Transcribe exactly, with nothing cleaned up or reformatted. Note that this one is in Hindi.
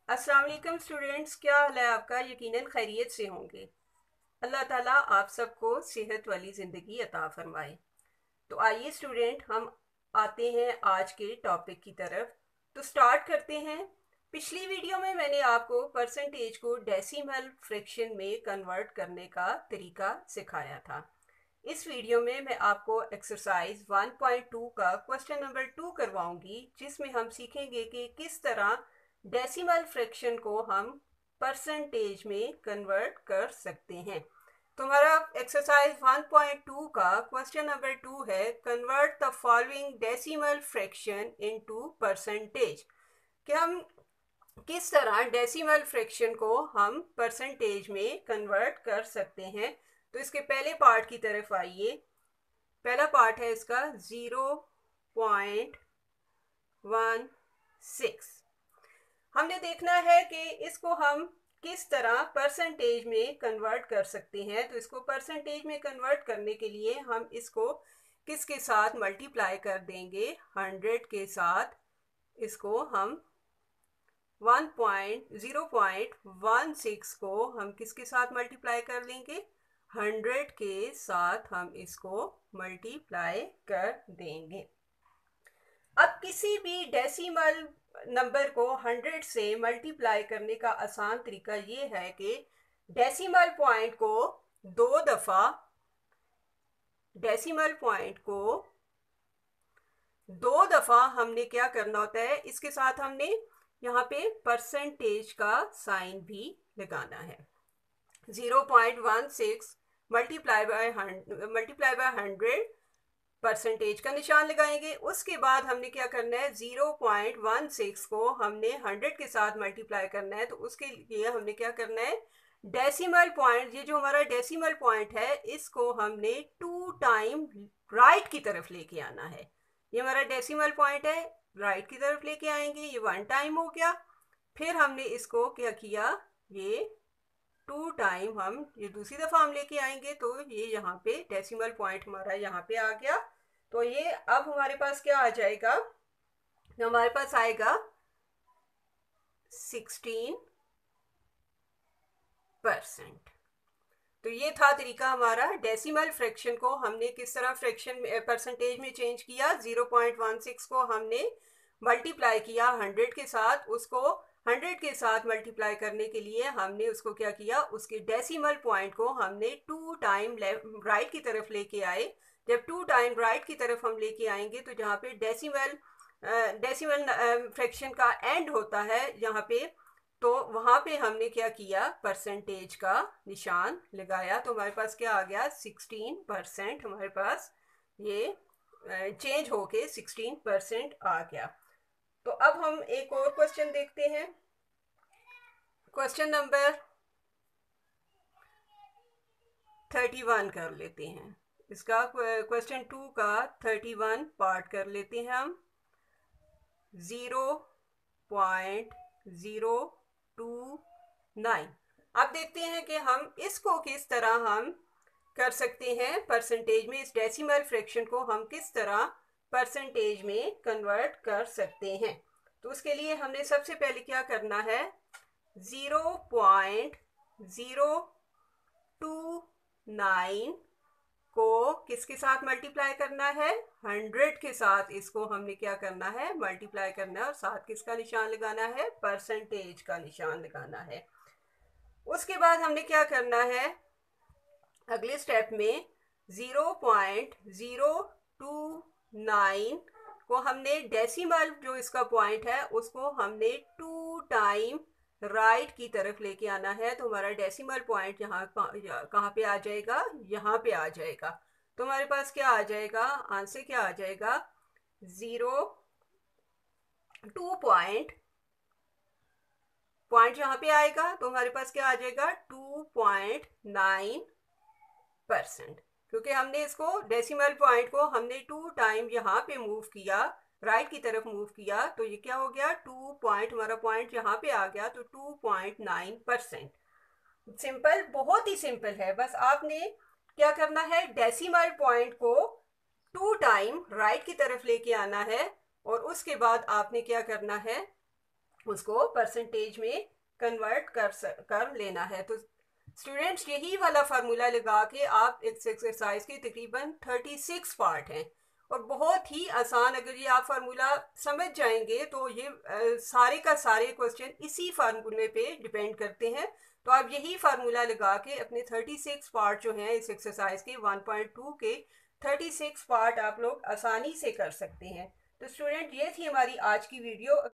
अस्सलाम वालेकुम स्टूडेंट्स, क्या हाल है आपका। यकीनन खैरियत से होंगे। अल्लाह ताला आप सबको सेहत वाली ज़िंदगी अता फरमाए। तो आइए स्टूडेंट, हम आते हैं आज के टॉपिक की तरफ। तो स्टार्ट करते हैं। पिछली वीडियो में मैंने आपको परसेंटेज को डेसिमल फ्रैक्शन में कन्वर्ट करने का तरीका सिखाया था। इस वीडियो में मैं आपको एक्सरसाइज वन पॉइंट टू का क्वेश्चन नंबर टू करवाऊंगी, जिसमें हम सीखेंगे कि किस तरह डेसिमल फ्रैक्शन को हम परसेंटेज में कन्वर्ट कर सकते हैं। तो हमारा एक्सरसाइज वन पॉइंट टू का क्वेश्चन नंबर टू है, convert the following decimal fraction into percentage. कि हम किस तरह डेसिमल फ्रैक्शन को हम परसेंटेज में कन्वर्ट कर सकते हैं। तो इसके पहले पार्ट की तरफ आइए। पहला पार्ट है इसका ज़ीरो पॉइंट वन सिक्स। हमने देखना है कि इसको हम किस तरह परसेंटेज में कन्वर्ट कर सकते हैं। तो इसको परसेंटेज में कन्वर्ट करने के लिए हम इसको किसके साथ मल्टीप्लाई कर देंगे, हंड्रेड के साथ। इसको हम one point zero point one six को हम किसके साथ मल्टीप्लाई कर लेंगे, हंड्रेड के साथ हम इसको मल्टीप्लाई कर देंगे। अब किसी भी डेसिमल नंबर को हंड्रेड से मल्टीप्लाई करने का आसान तरीका ये है कि डेसिमल पॉइंट को दो दफा डेसिमल पॉइंट को दो दफा हमने क्या करना होता है, इसके साथ हमने यहाँ पे परसेंटेज का साइन भी लगाना है। Zero point one six multiply by multiply by hundred, percentage का निशान लगाएंगे। उसके बाद हमने क्या करना है, ज़ीरो पॉइंट वन सिक्स को हमने हंड्रेड के साथ मल्टीप्लाई करना है। तो उसके लिए हमने क्या करना है, डेसिमल पॉइंट, ये जो हमारा डेसिमल पॉइंट है, इसको हमने टू टाइम राइट की तरफ लेके आना है। ये हमारा डेसिमल पॉइंट है, राइट की तरफ लेके आएंगे। ये वन टाइम हो गया। फिर हमने इसको क्या किया, ये टू टाइम हम ये दूसरी दफ़ा हम लेके आएंगे। तो ये यहाँ पे डेसिमल पॉइंट हमारा यहाँ पे आ गया। तो ये अब हमारे पास क्या आ जाएगा, हमारे पास आएगा सिक्सटीन परसेंट। तो ये था तरीका हमारा, डेसिमल फ्रैक्शन को हमने किस तरह फ्रैक्शन परसेंटेज में चेंज किया। ज़ीरो पॉइंट वन सिक्स को हमने मल्टीप्लाई किया हंड्रेड के साथ। उसको हंड्रेड के साथ मल्टीप्लाई करने के लिए हमने उसको क्या किया, उसके डेसिमल पॉइंट को हमने टू टाइम राइट की तरफ लेके आए। जब टू टाइम राइट की तरफ हम लेके आएंगे तो जहाँ पे डेसिमल डेसिमल फ्रैक्शन का एंड होता है यहाँ पे, तो वहाँ पे हमने क्या किया, परसेंटेज का निशान लगाया। तो हमारे पास क्या आ गया, सिक्सटीन परसेंट हमारे पास ये चेंज होके सिक्सटीन परसेंट आ गया। तो अब हम एक और क्वेश्चन देखते हैं। क्वेश्चन नंबर थर्टी वन कर लेते हैं। इसका क्वेश्चन टू का थर्टी वन पार्ट कर लेते हैं हम। Zero point zero two nine. अब देखते हैं कि हम इसको किस तरह हम कर सकते हैं परसेंटेज में। इस डेसिमल फ्रैक्शन को हम किस तरह परसेंटेज में कन्वर्ट कर सकते हैं। तो उसके लिए हमने सबसे पहले क्या करना है, zero point zero two nine को किसके साथ मल्टीप्लाई करना है, हंड्रेड के साथ। इसको हमने क्या करना है, मल्टीप्लाई करना है, और साथ किसका निशान लगाना है, परसेंटेज का निशान लगाना है। उसके बाद हमने क्या करना है, अगले स्टेप में zero point zero two nine को हमने डेसिमल जो इसका पॉइंट है उसको हमने टू टाइम राइट की तरफ लेके आना है। तो हमारा डेसिमल पॉइंट यहाँ कहाँ पे आ जाएगा, यहाँ पे आ जाएगा। तो हमारे पास क्या आ जाएगा, आंसर क्या आ जाएगा, ज़ीरो टू पॉइंट पॉइंट यहाँ पे आएगा। तो हमारे पास क्या आ जाएगा, टू पॉइंट नाइन परसेंट, क्योंकि हमने इसको डेसिमल पॉइंट को हमने टू टाइम यहाँ पे मूव किया, राइट की तरफ मूव किया। तो ये क्या हो गया, टू पॉइंट, हमारा पॉइंट यहाँ पे आ गया। तो two point nine percent. Simple, बहुत ही सिंपल है। बस आपने क्या करना है, डेसिमल पॉइंट को टू टाइम राइट की तरफ लेके आना है, और उसके बाद आपने क्या करना है, उसको परसेंटेज में कन्वर्ट कर कर लेना है। तो स्टूडेंट्स यही वाला फार्मूला लगा के आप इस एक्सरसाइज के तकरीबन थर्टी सिक्स पार्ट हैं और बहुत ही आसान, अगर ये आप फार्मूला समझ जाएंगे तो ये आ, सारे का सारे क्वेश्चन इसी फार्मूले पे डिपेंड करते हैं। तो आप यही फार्मूला लगा के अपने थर्टी सिक्स पार्ट जो हैं इस एक्सरसाइज के वन पॉइंट टू के थर्टी सिक्स पार्ट आप लोग आसानी से कर सकते हैं। तो स्टूडेंट ये थी हमारी आज की वीडियो।